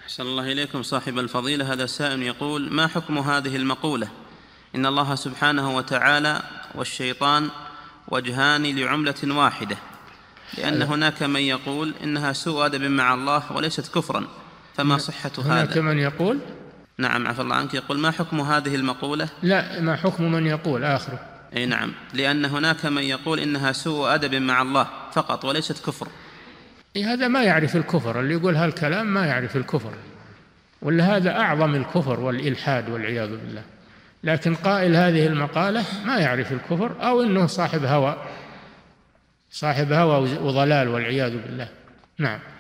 أحسن الله إليكم صاحب الفضيلة. هذا سائل يقول: ما حكم هذه المقولة: إن الله سبحانه وتعالى والشيطان وجهان لعملة واحدة، لأن هناك من يقول إنها سوء أدب مع الله وليست كفرا، فما صحة هذا؟ هناك من يقول، نعم عفى الله عنك، يقول: ما حكم هذه المقولة؟ لا، ما حكم من يقول آخره؟ أي نعم، لأن هناك من يقول إنها سوء أدب مع الله فقط وليست كفر. هذا ما يعرف الكفر، اللي يقول هالكلام ما يعرف الكفر، ولا هذا أعظم الكفر والإلحاد والعياذ بالله. لكن قائل هذه المقالة ما يعرف الكفر، أو إنه صاحب هوى وضلال والعياذ بالله. نعم.